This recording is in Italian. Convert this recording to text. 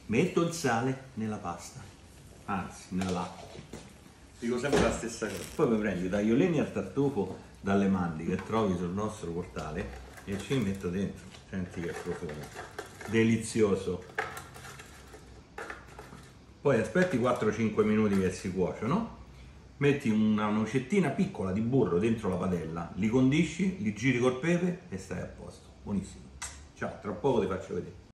metto il sale nella pasta, anzi nell'acqua, dico sempre la stessa cosa. Poi mi prendo i tagliolini al tartufo dalle mandi che trovi sul nostro portale e ci metto dentro. Senti che profumo delizioso. Poi aspetti 4-5 minuti che si cuociono, metti una nocettina piccola di burro dentro la padella, li condisci, li giri col pepe e stai a posto. Buonissimo. Ciao, tra poco ti faccio vedere.